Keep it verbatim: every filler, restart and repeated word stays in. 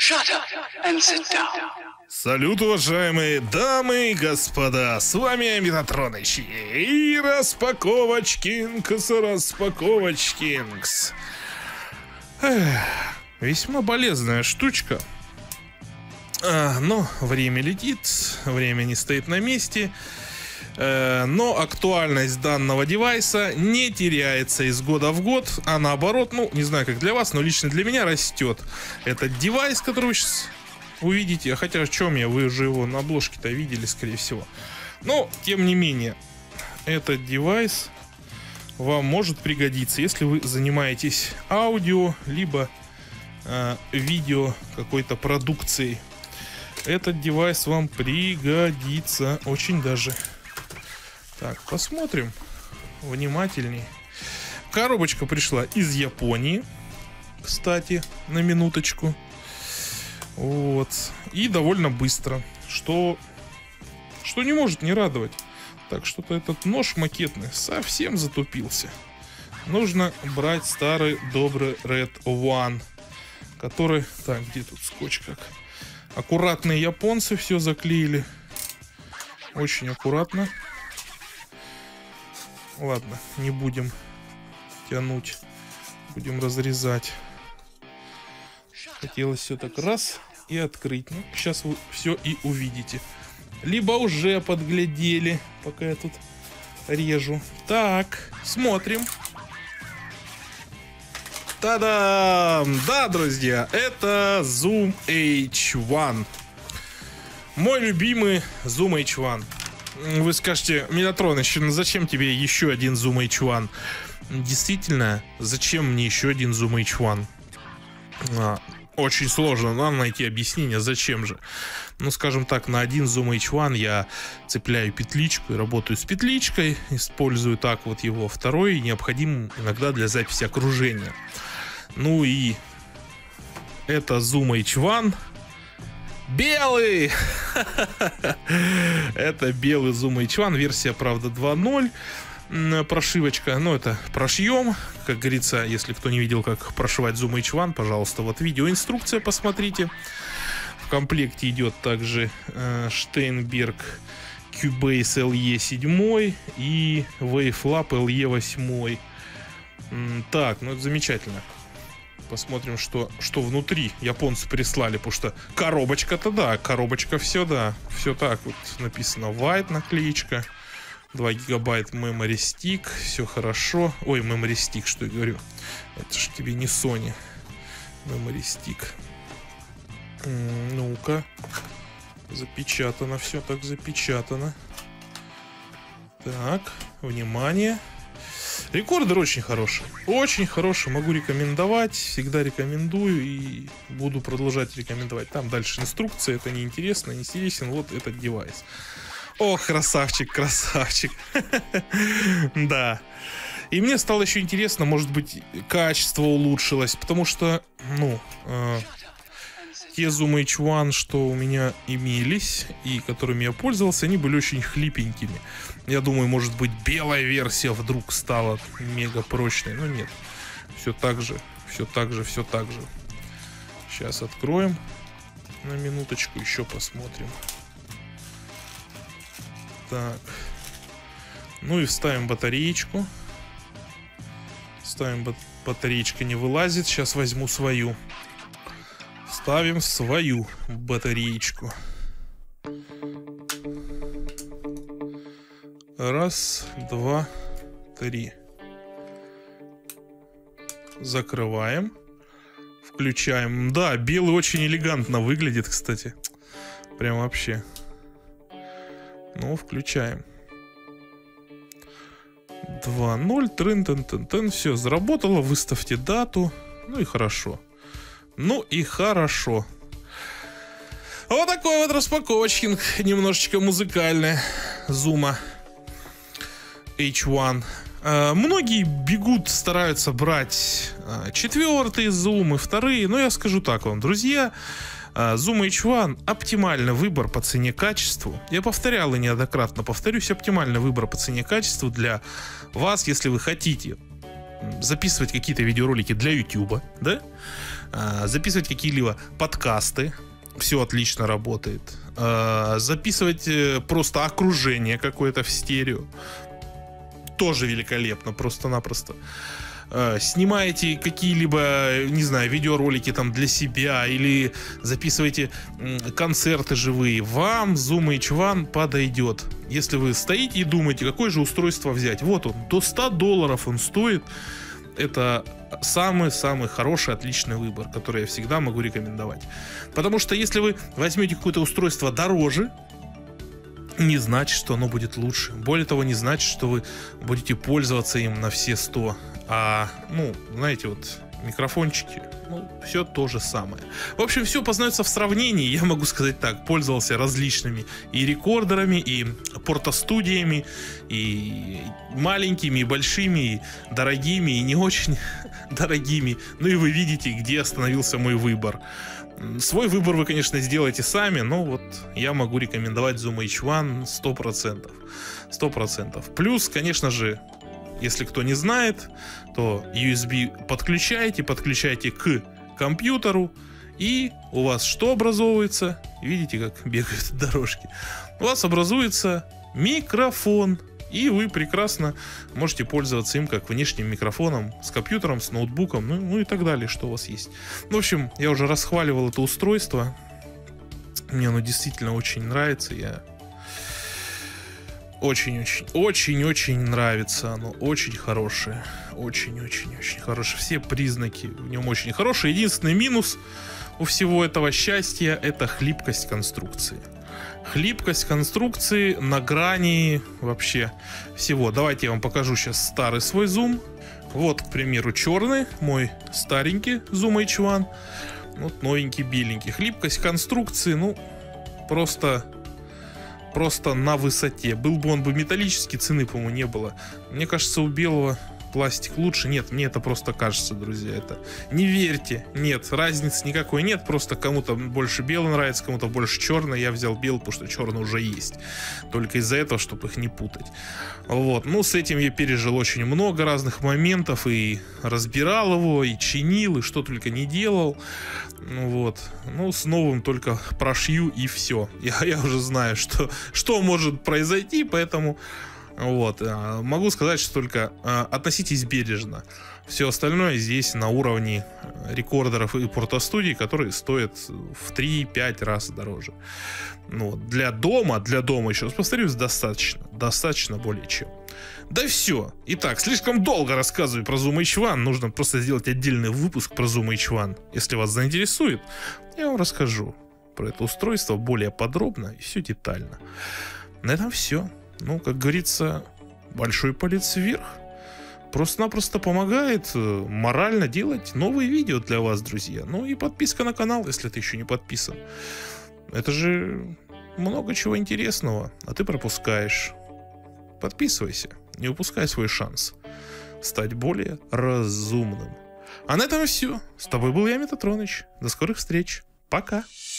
Shut up and sit down. Салют, уважаемые дамы и господа, с вами Метатроныч и Распаковочкингс, Распаковочкингс. Эх, весьма полезная штучка. А, но время летит, время не стоит на месте. э, Но актуальность данного девайса не теряется из года в год, а наоборот, ну, не знаю как для вас, но лично для меня растет. Этот девайс, который вы сейчас увидите, хотя о чем я, вы уже его на обложке-то видели, скорее всего. Но, тем не менее, этот девайс вам может пригодиться, если вы занимаетесь аудио, либо э, видео какой-то продукцией. Этот девайс вам пригодится очень даже. Так, посмотрим внимательней. Коробочка пришла из Японии, кстати, на минуточку. Вот. И довольно быстро, что, что не может не радовать. Так, что-то этот нож макетный совсем затупился. Нужно брать старый добрый Red One, который... Так, где тут скотч как? Аккуратные японцы все заклеили. Очень аккуратно. Ладно, не будем тянуть. Будем разрезать. Хотелось все так раз и открыть. Ну, сейчас вы все и увидите. Либо уже подглядели, пока я тут режу. Так, смотрим. Та-дам! Да, друзья, это Zoom эйч один. Мой любимый Zoom эйч один. Вы скажете, Метатроныч, зачем тебе еще один Zoom эйч один? Действительно, зачем мне еще один Zoom эйч один? А, очень сложно нам найти объяснение, зачем же. Ну, скажем так, на один Zoom эйч один я цепляю петличку и работаю с петличкой, использую так вот его. Второй необходим иногда для записи окружения. Ну и это Zoom эйч один белый. Это белый Zoom эйч один, версия, правда, два ноль. Прошивочка, ну это прошьем, как говорится, если кто не видел, как прошивать Zoom эйч один, пожалуйста, вот видеоинструкция посмотрите. В комплекте идет также э, Steinberg Cubase эл и семь и Wavelab эл и восемь. М, так, ну это замечательно. Посмотрим, что, что внутри японцы прислали, потому что коробочка-то да, коробочка все да, все так вот написано white наклеечка. два гигабайта memory stick, все хорошо. Ой, memory stick, что я говорю. Это ж тебе не Sony. Memory stick. Ну-ка. Запечатано, все так запечатано. Так, внимание. Рекордер очень хороший. Очень хороший, могу рекомендовать. Всегда рекомендую и буду продолжать рекомендовать. Там дальше инструкция, это не интересно, не интересен вот этот девайс. Ох, красавчик, красавчик. Да. И мне стало еще интересно, может быть, качество улучшилось, потому что, ну, э, те Zoom эйч один, что у меня имелись и которыми я пользовался, они были очень хлипенькими. Я думаю, может быть, белая версия вдруг стала мега прочной, но нет. Все так же, все так же, все так же. Сейчас откроем на минуточку, еще посмотрим. Так. Ну и вставим батареечку. Ставим бат батареечка не вылазит. Сейчас возьму свою. Ставим свою батареечку. Раз, два, три. Закрываем. Включаем. Да, белый очень элегантно выглядит, кстати. Прям вообще. Ну, включаем. два ноль, трын-тын-тын-тын. Все, заработало. Выставьте дату. Ну и хорошо. Ну и хорошо. Вот такой вот распаковочкинг. Немножечко музыкальный. Zoom эйч один. Uh, многие бегут, стараются брать uh, четвертые зумы, вторые. Но я скажу так вам, друзья, uh, Zoom эйч один оптимальный выбор по цене-качеству. Я повторял и неоднократно повторюсь, оптимальный выбор по цене-качеству для вас, если вы хотите записывать какие-то видеоролики для YouTube, да? Записывать какие-либо подкасты. Все отлично работает. Записывать просто окружение какое-то в стерео. Тоже великолепно, просто-напросто. Снимаете какие-либо, не знаю, видеоролики там для себя или записываете концерты живые, вам Zoom эйч один подойдет. Если вы стоите и думаете, какое же устройство взять, вот он, до ста долларов он стоит. Это самый-самый хороший, отличный выбор, который я всегда могу рекомендовать. Потому что если вы возьмете какое-то устройство дороже, не значит, что оно будет лучше. Более того, не значит, что вы будете пользоваться им на все сто. А, ну, знаете, вот микрофончики, ну, все то же самое. В общем, все познается в сравнении. Я могу сказать так, пользовался различными и рекордерами, и портостудиями, и маленькими, и большими, и дорогими, и не очень дорогими. Ну и вы видите, где остановился мой выбор. Свой выбор вы, конечно, сделаете сами, но вот я могу рекомендовать Zoom эйч один сто процентов. сто процентов. Плюс, конечно же, если кто не знает, то ю эс би подключаете, подключаете к компьютеру, и у вас что образовывается? Видите, как бегают дорожки? У вас образуется микрофон, и вы прекрасно можете пользоваться им как внешним микрофоном, с компьютером, с ноутбуком, ну, ну и так далее, что у вас есть. В общем, я уже расхваливал это устройство. Мне оно действительно очень нравится. Я очень-очень, очень-очень нравится оно. Очень хорошее. Очень-очень-очень хорошее. Все признаки в нем очень хорошие. Единственный минус у всего этого счастья — это хлипкость конструкции. Хлипкость конструкции на грани вообще всего. Давайте я вам покажу сейчас старый свой Zoom. Вот, к примеру, черный, мой старенький Zoom эйч один. Вот новенький, беленький. Хлипкость конструкции, ну, просто... Просто на высоте. Был бы он бы металлический, цены, по-моему, не было. Мне кажется, у белого пластик лучше. Нет, мне это просто кажется, друзья. Это не верьте. Нет, разницы никакой нет. Просто кому-то больше белый нравится, кому-то больше черный. Я взял белый, потому что черный уже есть. Только из-за этого, чтобы их не путать. Вот. Ну, с этим я пережил очень много разных моментов. И разбирал его, и чинил, и что только не делал. Ну вот, ну с новым только прошью и все. Я, я уже знаю, что, что может произойти, поэтому вот, могу сказать, что только относитесь бережно. Все остальное здесь на уровне рекордеров и портостудий, которые стоят в три-пять раз дороже. Ну, для дома, для дома, еще раз повторюсь, достаточно, достаточно более чем. Да все. Итак, слишком долго рассказываю про Zoom эйч один. Нужно просто сделать отдельный выпуск про Zoom эйч один. Если вас заинтересует, я вам расскажу про это устройство более подробно и все детально. На этом все. Ну, как говорится, большой палец вверх. Просто-напросто помогает морально делать новые видео для вас, друзья. Ну и подписка на канал, если ты еще не подписан. Это же много чего интересного, а ты пропускаешь. Подписывайся, не упускай свой шанс стать более разумным. А на этом все. С тобой был я, Метатроныч. До скорых встреч. Пока.